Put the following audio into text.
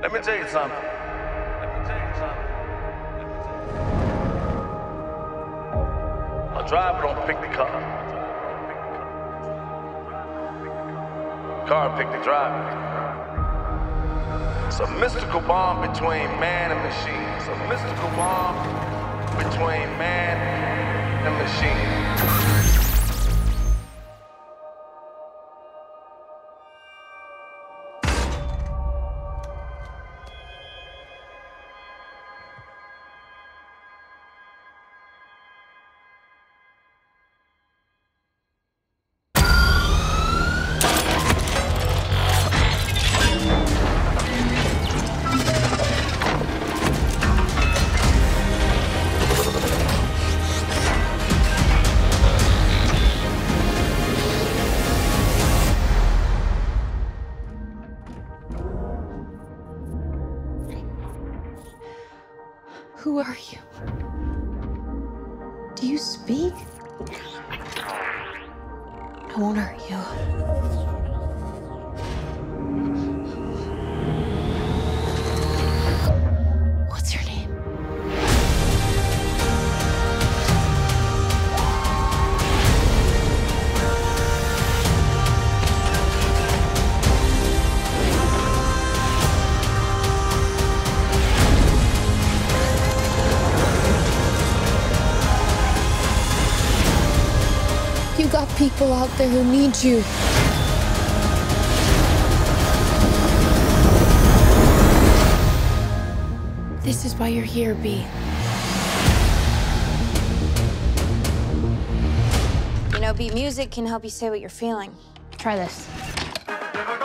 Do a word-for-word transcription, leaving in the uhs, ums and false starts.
Let me tell you something. Let me tell you something. Let me tell you something. A driver don't pick the car. Car pick the driver. It's a mystical bond between man and machine. It's a mystical bond between man and machine. Who are you? Do you speak? I won't hurt you. What's your name? You got people out there who need you. This is why you're here, B. You know, beat music can help you say what you're feeling. Try this.